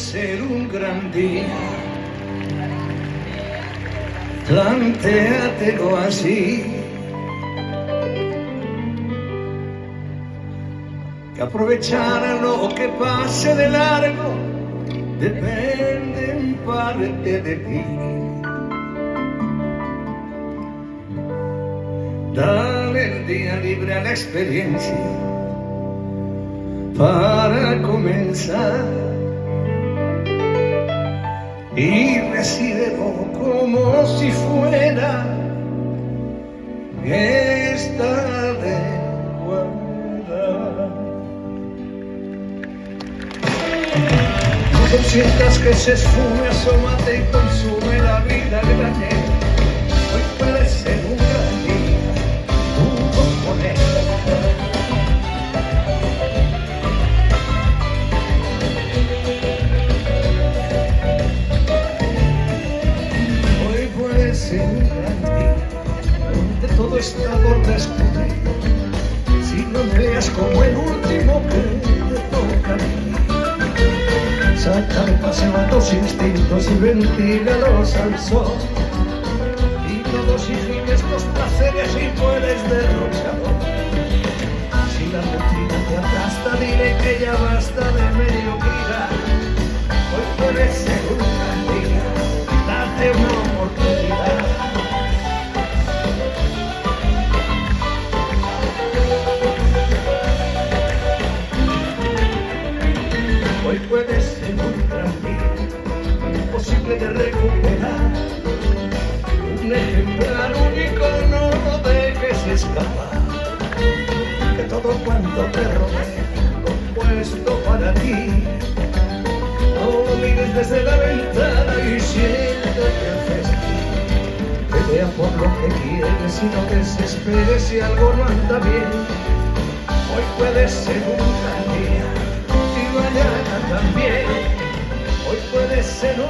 ser un gran día. Plantéatelo así, que aprovechar lo que pase de largo depende en parte de ti. Dale el día libre a la experiencia para comenzar y recíbelo como si fuera esta de guardar. No consientas que se esfume, asómate y consume la vida que gané. Hoy puede ser un gran día, tú compones. Un gran día, donde todo está por descubrir. Si no veas como el último que te toca a mí, saca de paseo a tus instintos y ventílalos al sol. Y todos y gimes los placeres y puedes derrocharlos. Si la rutina te aplasta, dile que ya basta de mediocridad. Hoy puede ser un gran día, date una oportunidad. Hoy puede ser un gran día, imposible de recuperar. Un ejemplar único, no lo dejes escapar. Que todo cuanto te rodee, compuesto para ti. No lo mires desde la ventana y siéntate al festín. Pelea por lo que quieres y no desesperes si algo no anda bien. Hoy puede ser un gran día y mañana también. Hoy puede ser